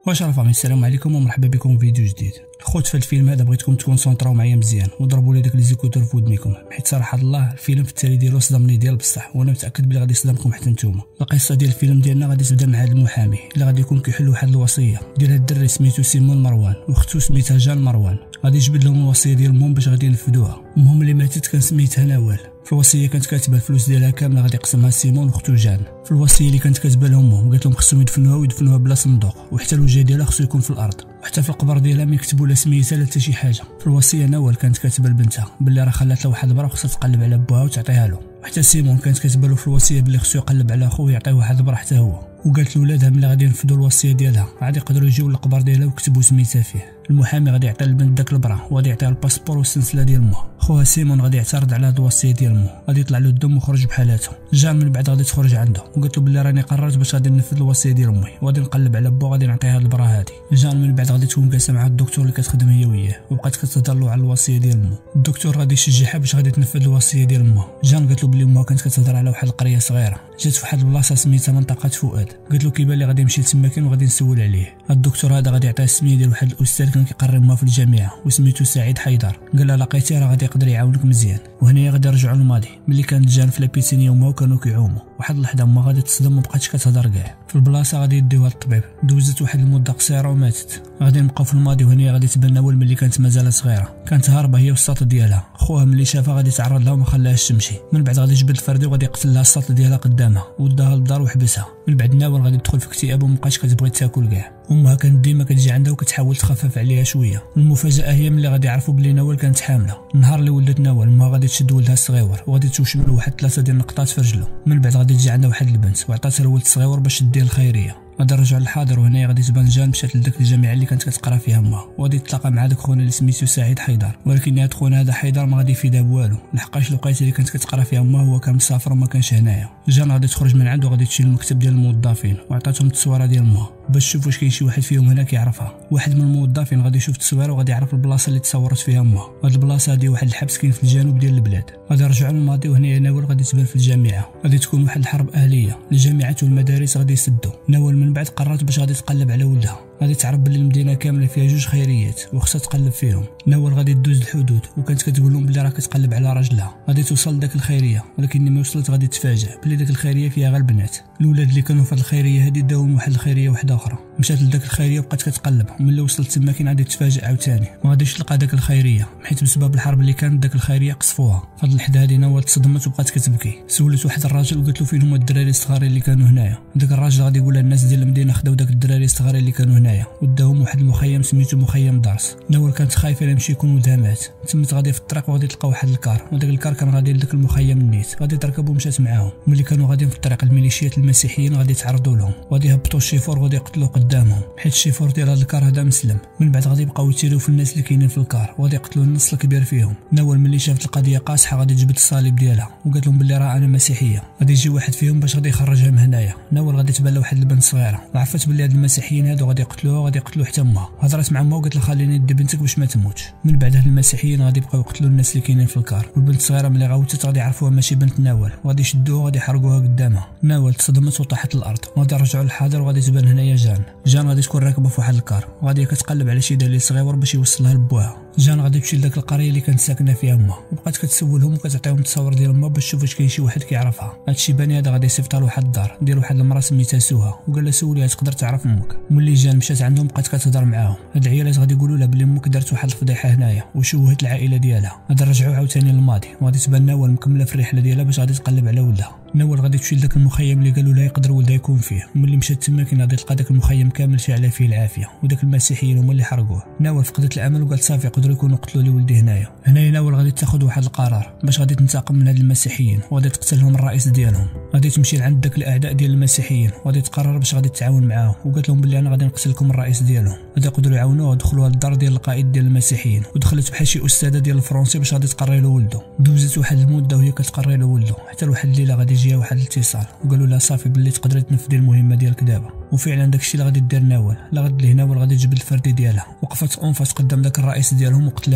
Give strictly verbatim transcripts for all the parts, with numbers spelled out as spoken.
واش راه السلام عليكم ومرحبا بكم في فيديو جديد. الخوت في الفيلم هذا بغيتكم تكونسونطراو معايا مزيان وضربوا لي داك لي زيكوتور في ودنيكم، حيت صراحه الله الفيلم في التالي ديالو صدمني ديال بصح، وانا متاكد بلي غادي يصدمكم حتى نتوما. القصه ديال الفيلم ديالنا غادي تبدا مع هذا المحامي اللي غادي يكون كيحل واحد الوصيه ديال هذا الدري سميتو سيمون مروان واختو سميتها جان مروان. غادي يجبد لهم الوصيه ديال امهم باش غادي ينفذوها. امهم اللي ماتت كان سميتها نوال. في الوصيه كانت كاتبه الفلوس ديالها كامله غادي يقسمها سيمون واختو جان. في الوصيه اللي كانت كاتبه لهم امهم قالت لهم خصهم يدفنوها ويدفنوها بلا صندوق، وحتى الوجه ديالها خصو يكون في الارض، وحتى في القبر ديالها ما يكتبوا لا سميتها لا حتى شي حاجه. في الوصيه نوال كانت كاتبه لبنتها باللي راه خلات لها واحد البرا وخصها تقلب على باها وتعطيها له، وحتى سيمون كانت كاتبه له في الوصيه باللي خصو يقلب على خوه ويعطيه واحد البرا حتى هو. وقالت لولادها ملي غادي ينفذوا الوصيه ديالها غادي يقدروا يجيو للقبر ديالها ويكتبوا سميتها فيه. المحامي غادي يعطي للبنت داك البرا وغادي يعطيها الباسبور والسلسله ديال امها. خوها سيمون غادي يعترض على هاد الوصيه ديال امه، غادي يطلع له الدم وخرج بحالته. جان من بعد غادي تخرج عنده وقالت له بلي راني قررت باش غادي ننفذ الوصيه ديال امي وغادي نقلب على با وغادي نعطيها هاد البرا هادي. جان من بعد غادي تكون جالسه مع الدكتور اللي كتخدم هي وياه وبقات كتهضر له على الوصيه ديال امه. الدكتور غادي يشجعها باش غادي تنفذ الوصيه ديال امها. جان قالت له بلي امها كانت كتهضر على واحد القريه صغيره جات في واحد البلاصه سميتها منطقه فؤاد. قالت له كيبان لي غادي نمشي تما كان وغادي نسول عليه. الدكتور هذا غادي يعطيه السميه ديال واحد الاستاذ كان كيقري امها في الجامعه وسميتو سعيد حيدر. قال لها لقيتيه راه غادي يقدر يعاونك مزيان. وهنا غادي يرجعوا للماضي ملي كانت جان في لابيسيني امها وكانوا كيعوموا. واحد اللحظه امها غادي تصدم ومبقاتش كتهضر كاع. في البلاصه غادي يديوها للطبيب. دوزت واحد المده قصيره وماتت. غادي نبقاو في الماضي وهنا غادي تبان نوال ملي كانت مازال صغيره، كانت هاربه هي والساط ديالها. خوها ملي شافها غادي تعرض لها وما خلاهاش تمشي. من بعد غادي يجبد الفردي وغادي يقتل لها الساط ديالها قدامها وداها للدار وحبسها. من بعد ناول غادي تدخل في اكتئاب ومابقاش كتبغي تاكل كاع. امها كانت ديما كتجي عندها وكتحاول تخفف عليها شويه. المفاجاه هي ملي غادي يعرفوا بلي ناول كانت حامله. النهار اللي ولدت ناول امها غادي تشد ولدها الصغيور وغادي توشم له واحد ثلاثه ديال النقطات في رجله. من بعد غادي تجي عندها واحد البنت وعطاتها الولد الصغيور باش دير الخيريه. غادي نرجعوا للحاضر وهنا غادي تبان جان مشات لذاك الجامعه اللي كانت كتقرا فيها امها وغادي تتلاقى مع داك خونا اللي سميتو سعيد حيدر. ولكن هاد خونا هذا حيدر ما غادي يفيدها بوالو لحقاش الوقيته اللي كانت كتقرا فيها امها هو كان مسافر وما كانش هنايا. جان غادي تخرج من عنده وغادي تمشي للمكتب ديال الموظفين وعطاتهم التصويره ديال امها باش تشوف واش كاين شي واحد فيهم هنا كيعرفها. واحد من الموظفين غادي يشوف التصويره وغادي يعرف البلاصه اللي تصورت فيها امها. هاد البلاصه هادي واحد الحبس كاين في الجنوب ديال البلاد. غادي نرجعوا للماضي وهنا ناول غادي تبان في الجامعه. غادي تكون واحد الحرب اهليه، الجامعات والمدارس غادي يسدوا. ناول من بعد قررت باش غادي تقلب على ولدها. غادي تعرف بلي المدينه كامله فيها جوج خيريات وخصها تقلب فيهم. ناول غادي تدوز الحدود وكانت كتقول لهم بلي راه كتقلب على راجلها. غادي توصل لذاك الخيريه ولكن ملي وصلت غادي تفاجئ بلي داك الخيريه فيها غير البنات. الاولاد اللي كانوا في هذه الخيريه هذه داوهم واحد الخيريه واحده اخرى. مشات لذاك الخيريه وبقات كتقلب وملي وصلت تما كاين غادي تفاجئ عاوتاني ما غاديش تلقى داك الخيريه حيت بسبب الحرب اللي كانت داك الخيريه قصفوها. فهاد اللحظه هذه ناول تصدمت وبقات كتبكي. سولت واحد الراجل وقالت له فين هما الدراري الصغار اللي كانوا هنايا. داك الراجل غادي يقول الناس ديال المدينه خداو داك الدراري الصغار اللي كانوا هنايا وداهم واحد المخيم سميتو مخيم دارس. ناول كانت خايفه لا يمشي يكون ولدها مات. تمت غادي في الطريق وغادي تلقى واحد الكار وداك الكار كان غادي لذاك المخيم النيت. غادي تركب ومشات معاهم. ملي كانوا غاديين في الطريق الميليشيات المسيحيين غادي يتعرضوا لهم وغادي يهبطوا الشيفور وغادي يقتلوا قدامهم حيت الشيفور ديال هذا الكار هذا مسلم. من بعد غادي يبقاو يتيروا في الناس اللي كاينين في الكار وغادي يقتلوا النص الكبير فيهم. ناول ملي شافت القضيه قاصحه غادي تجبد الصليب ديالها وقالت لهم بلي راه انا مسيحيه. غادي يجي واحد فيهم باش غادي يخرجها من هنايا. ناول غادي تبان له واحد البنت صغيره وعرفت بلي هاد المسيحيين هادو غادي يقتلوها وغادي يقتلوا حتى امها. هضرت مع امها وقالت لها خليني ندي بنتك باش ما تموتش. من بعد هاد المسيحيين غادي يبقاو يقتلوا الناس اللي كاينين في الكار. والبنت الصغيره ملي غاوتت غادي يعرفوها ماشي بنت ناول وغادي يشدوها وغادي يحرقوها قدامها. ناول تصدمت وطاحت الارض. وغادي نرجعوا للحاضر وغادي تبان هنايا جان. جان غادي تكون راكبه في واحد الكار وغادي كتقلب على شي دليل صغير باش يوصلها لبوها. جان غادي تمشي لذاك القريه اللي كانت ساكنه فيها امها وبقات كتسولهم وكتعطيهم التصاور ديال امها باش تشوف واش كاين شي واحد كيعرفها. هادشي باني هذا غادي يصيفط لها واحد الدار ديال واحد المراه سميتها سوها وقال لها سوليها تقدر تعرف امك. ملي جان مشات عندهم بقات كتهضر معاهم. هاد العيالات غادي يقولوا لها بلي امك دارت واحد الفضيحه هنايا وشوهت العائله ديالها. غادي نرجعوا عاوتاني للماضي وغادي تبان ناول مكمله في الرحله ديالها باش غادي تقلب على ولدها. ناول غادي تمشي لذاك المخيم اللي قالوا لها يقدر ولدها يكون فيه. ملي مشات تما كاين غادي تلقى داك المخيم كامل شاعله فيه العافيه وداك المسيحيين هما اللي حرقوه. ناول فقدت الامل وقالت صافي يقدروا يكونوا قتلوا لي ولدي هنايا. هنايا ناول غادي تاخذ واحد القرار باش غادي تنتقم من هاد المسيحيين وغادي تقتلهم الرئيس ديالهم. غادي تمشي لعند داك الاعداء ديال المسيحيين وغادي تقرر باش غادي تتعاون معاهم وقالت لهم بلي انا غادي نقتل لكم الرئيس ديالهم. غادي يقدروا يعاونوه ودخلوا للدار ديال القائد ديال المسيحيين ودخلت بحال شي استاذه ديال الفرنسي باش غادي تقري له ولده. دوزت واحد المده وهي كتقري له ولده حتى لواحد الليله غادي يجيها واحد الاتصال وقالوا لها صافي بلي تقدري تنفذي المهمه ديالك دابا. وفعلا داكشي اللي غادي دير ناوال لا غادي لهنا ولا غادي تجبد الفردي ديالها. وقفت اونفاس قدام داك الرئيس ديالهم وقتلاته. في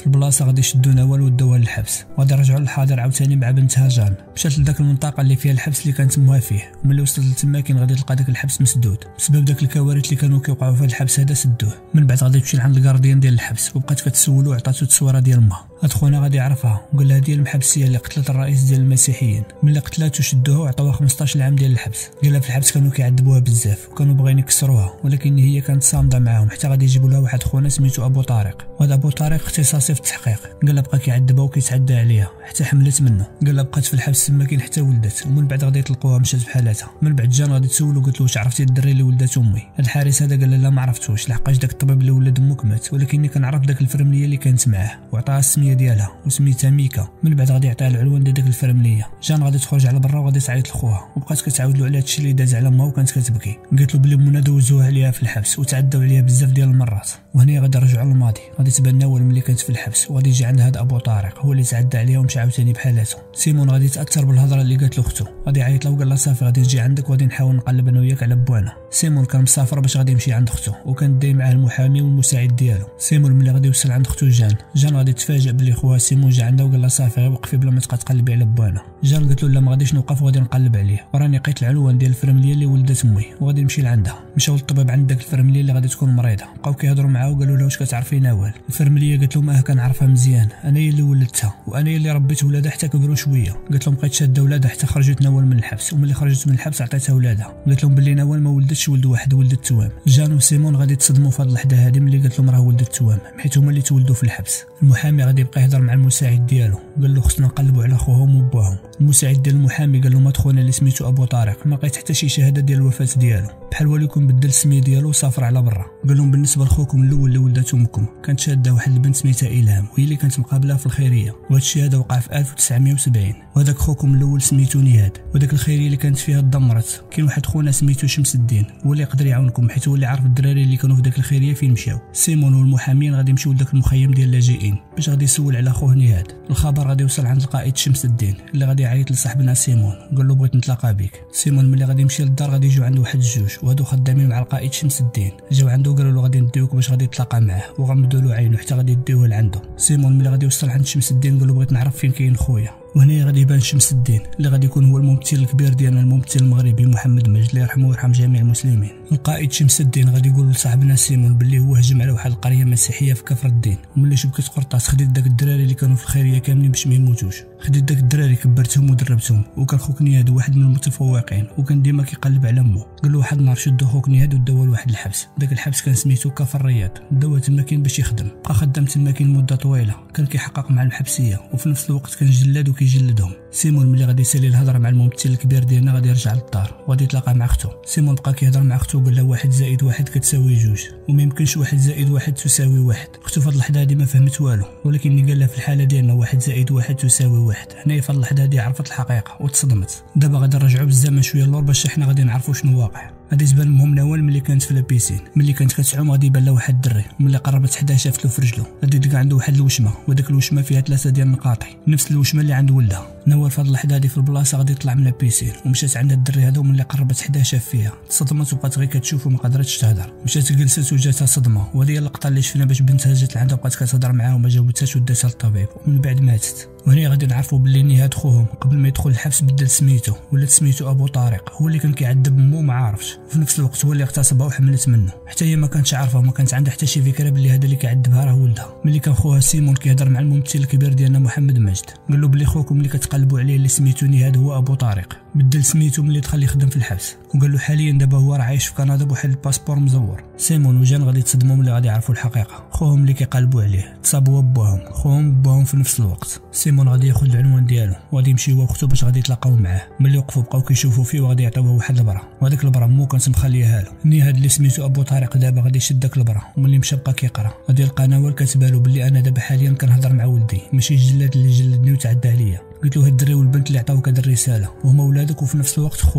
البلاصه غادي يشدو نوال ودوها للحبس، وغادي يرجعوا للحاضر عاوتاني مع بنتها جان. مشات لذاك المنطقه اللي فيها الحبس اللي كانت موها فيه، وملي وصلت لتما كاين غادي تلقى داك الحبس مسدود بسبب داك الكوارث اللي كانوا كيوقعوا في الحبس هذا سدوه. من بعد غادي تمشي لعند الكارديان ديال الحبس وبقات كتسولو وعطاتو التصويره ديال ما. هاد خونا غادي يعرفها وقال لها ديال المحبسيه اللي قتلت الرئيس ديال المسيحيين. ملي قتلاتو شدوها وعطاوها خمسطاش عام ديال الحبس. قال لها في الحبس كانوا كيعذبوها بزاف وكانوا باغيين يكسروها، ولكن هي كانت صامده معاهم حتى غادي يجيبوا لها واحد خونا سميتو ابو طارق. وهذا ابو طارق اختصاصي في التحقيق. قال لها بقى كيعذبها وكيتعدى عليها حتى حملت منه. قال لها بقات في الحبس تما كاين حتى ولدت، ومن بعد غادي يطلقوها مشات بحالاتها. من بعد جان غادي تسولو قالت له واش عرفتي الدري اللي ولدت امي؟ هاد الحارس هذا قال لها لا ما عرفتوش، لحقاش داك الطبيب اللي ولد امك مات، ولكني كنعرف داك الفرمليه اللي كانت معاه، وعطاها السميه ديالها وسميتها ميكا. من بعد غادي يعطيها العنوان ديال داك الفرمليه. جان غادي تخرج على برا وغادي تعيط لخوها، وبقات كتعاود له على هادشي اللي داز على امها وكانت كتبكي. قالت له بلي منا دوزوها عليها في الحبس وتعداو عليها بزاف ديال المرات. وهنا غادي نرجعوا للماضي. غادي تبان نوال ملي كانت في الحبس وغادي يجي عند هذا ابو طارق هو اللي تعدى عليها ومشى عاوتاني بحالاته. سيمون غادي يتاثر بالهضره اللي قالت له اختو، غادي يعيط له وقال لها صافي غادي نجي عندك وغادي نحاول نقلب انا وياك على بوانا. سيمون كان مسافر باش غادي يمشي عند اختو، وكان داي معاه المحامي والمساعد ديالو. سيمون ملي غادي يوصل عند اختو جان، جان غادي تفاجئ بلي خوها سيمون جا عندها وقال لها صافي غير وقفي بلا ما تبقى تقلبي على بوانا. جان قالت له لا ما غاديش نوقف وغادي نقلب عليه، وراني لقيت العنوان ديال الفرمليه اللي ولدت امي وغادي نمشي لعندها. مشاو للطبيب عند داك الفرمليه اللي غادي تكون مريضه، بقاو كيهضروا معاه وقالوا له واش كتعرفي نوال؟ الفرمليه قالت لهم اه كنعرفها مزيان، انا هي اللي ولدتها وانا هي اللي ربيت ولادها حتى كبروا شويه. قالت لهم بقيت شاده ولادها حتى خرجت نوال من الحبس، وملي خرجت من الحبس عطيتها ولادها. قالت لهم باللي نوال ما ولدتش ولد واحد، ولدت توام. جان وسيمون غادي تصدموا في هذه اللحظه هذه ملي قالت لهم راه ولدت توام، حيت هما اللي تولدوا في الحبس. المحامي غادي يبقى يهضر مع المساعد ديالو، قال له خصنا نقلبوا على خوهم وباهم. المساعد ديال المحامي قال له ما خونا اللي سميتو ابو طارق ما لقيت حتى شي شهاده ديال الوفاه ديالو، بحال وليكن بدل السميه ديالو وسافر على برا. قال لهم بالنسبه لخوكم الاول اللي ولدت امكم كانت شاده واحد البنت سميتها الهام، وهي اللي كانت مقابلها في الخيريه، وهذا الشيء هذا وقع في ألف وتسعمائة وسبعين. وهذاك خوكم الاول سميتو نهاد، وداك الخيريه اللي كانت فيها دمرت كاين واحد خونا سميتو شمس الدين هو اللي يقدر يعاونكم، حيت هو اللي عارف الدراري اللي كانوا في داك الخيريه فين مشاو. سيمون والمحامين غادي يمشيو لذاك المخيم ديال اللاجئين باش غادي يسول على خوه نهاد. الخبر غادي يوصل عند القائد شمس الدين اللي غادي يعيط لصاحبنا سيمون، قال له بغيت نتلاقى بك. سيمون ملي غادي يمشي للدار غادي يجيو عنده واحد الجوج، وهادو خدامين مع القائد شمس الدين، جاو عنده قالوا له غادي نديوك باش غادي يتلاقى معاه، وغمدوا له عينه حتى غادي يديوه لعنده. سيمون ملي غادي يوصل عند شمس الدين قال له بغيت نعرف فين كاين خويا. وهنا غادي يبان شمس الدين اللي غادي يكون هو الممثل الكبير ديالنا الممثل المغربي محمد مجد الله يرحمه ويرحم جميع المسلمين. القائد شمس الدين غادي يقول لصاحبنا سيمون باللي هو هجم على واحد القريه مسيحيه في كفر الدين، وملي شبكت قرطاس خديت داك الدراري اللي كانوا في الخيريه كاملين باش ما يموتوش، خديت داك الدراري كبرتهم ودربتهم. وكان خوك نياد واحد من المتفوقين وكان ديما كيقلب على امه. قال له واحد النهار شدو خوك نياد وداوه لواحد الحبس، داك الحبس كان سميتو كفر الرياض، داوه تما كاين باش يخدم، بقى خدام تما كاين مده طويله، كان كيحقق مع المحبسيه وفي نفس الوقت كان جلاد وكيجلدهم. سيمون ملي غادي يسالي الهضره مع الممثل الكبير ديالنا غادي يرجع للدار وغادي يتلاقى مع اختو. سيمون بقى كيهضر مع اختو وقال لها واحد زائد واحد كتساوي جوج، وما يمكنش واحد زائد واحد تساوي واحد. اختو في هاد اللحظه هادي ما فهمت والو، ولكن اللي قال لها في الحاله ديالنا واحد زائد واحد تساوي واحد. هنايا في هاد اللحظه هادي عرفت الحقيقه وتصدمت. دابا غادي نرجعوا بالزمن شويه للور باش حنا غادي نعرفوا شنو واقع. غادي تبان لهم نوال ملي كانت في لابيسين، ملي كانت كتعوم غادي يبان لها واحد الدري، ملي قربت حداه شافت له في رجلو، غادي تلقى عنده واحد الوشمه، وداك الوشمه فيها ثلاثه ديال النقاطي نفس الوشمه اللي عند ولدها. نوال في هاد اللحظه هادي في البلاصه غادي يطلع من لابيسين ومشات عند الدري هذا، وملي قربت حداه شاف فيها تصدمت وبقات غير كتشوف وما قدرتش تهضر. مشات جلست وجاتها صدمه، وهذه هي اللقطه اللي شفنا باش بنتها جات لعندها وبقات كتهضر معاه وما جاوبتهاش وداتها للطبيب، ومن بعد ماتت. وهنا غادي نعرفوا باللي نهاد خوهم قبل ما يدخل الحبس بدل سميتو، ولات سميتو ابو طارق، هو اللي كان كيعذب امو ما عارفش، وفي نفس الوقت هو اللي اغتصبها وحملت منه، حتى هي ما كانتش عارفه وما كانت عندها حتى شي فكره باللي هذا اللي كيعذبها راه ولدها. ملي كان خوها سيمون كيهضر مع الممثل الكبير ديالنا محمد مجد، قال له باللي خوكم اللي كتقلبوا عليه اللي سميتو نهاد هو ابو طارق، بدل سميتو ملي دخل يخدم في الحبس، وقال له حاليا دابا هو راه عايش في كندا بواحد الباسبور مزور. سيمون وجان غادي يتصدموا ملي غادي يعرفوا الحقيقه، خوهم اللي كيقلبوا عليه تصابوا باهم، خوهم باهم في نفس الوقت. سيمون غادي ياخذ العنوان ديالو وغادي يمشي هو وختو باش غادي يتلاقاو معاه. ملي وقفوا بقاو كيشوفوا فيه وغادي يعطيوه واحد البرا، وهذيك البرا مو كانت مخليها له. نهاد اللي سميتو ابو طارق دابا غادي يشد داك البرا، وملي مشى بقى كيقرا غادي يلقى نوال كتبالو باللي انا دابا حاليا كنهضر مع ولدي ماشي الجلاد اللي جلدني وتعدى عليا. قلت له هاد الدري والبنت اللي عطاوك هاد الرساله وهما ولادك وفي نفس الوقت خوتك،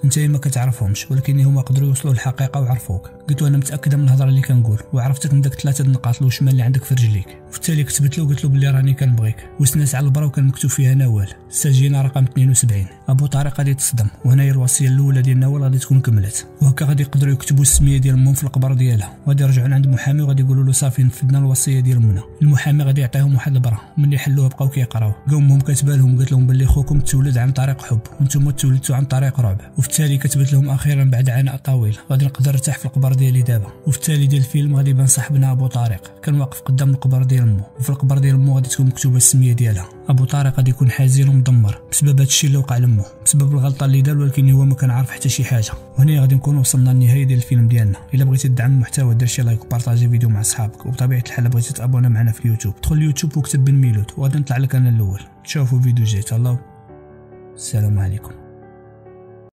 انت ما كتعرفهمش ولكن هما قدروا يوصلوا للحقيقه وعرفوك. قلت له انا متاكده من الهضره اللي كنقول وعرفتك من داك ثلاثه النقاط الوشمال اللي عندك في رجليك. وبالتالي كتبت له قلت له بلي راني كنبغيك وسنات على البرا وكان مكتوب فيها نوال سجينه رقم اثنين وسبعين. ابو طارق غادي تصدم وهنايا الوصيه الاولى ديال نوال غادي تكون كملت. وهكا غادي يقدروا يكتبوا السميه ديال امهم في القبر ديالها وغادي يرجعوا لعند المحامي وغادي يقولوا له صافي نفذنا الوصيه ديال منى. المحامي غادي يعطيهم واحد البرا ملي حلوها بقاو كيقراو. لقاو امهم كاتبه لهم قالت لهم بلي خوكم تولد عن طريق حب وانتم تولدتوا عن طريق رعب. وبالتالي كتبت لهم اخيرا بعد عناء طويل غادي نقدر نرتاح في القبر ديالي دابا. وبالتالي ديال الفيلم غادي يبان صاحبنا ابو طارق كان واقف قدام القبر ديال امه وفي القبر ديال امه غادي تكون مكتوبه السميه ديالها. ابو طارق غادي يكون حزين ومدمر بسبب هذا الشيء اللي وقع لامه بسبب الغلطه اللي دار ولكن هو ما كان عارف حتى شي حاجه. وهنا غادي نكون وصلنا للنهايه ديال الفيلم ديالنا. الا بغيتي تدعم المحتوى دير شي لايك وبارطاجي فيديو مع اصحابك وبطبيعه الحال بغيتي تابونا معنا في اليوتيوب دخل اليوتيوب وكتب بن ميلود وغادي نطلع لك انا الاول. تشوفوا فيديو جاي. تهلاو السلام عليكم.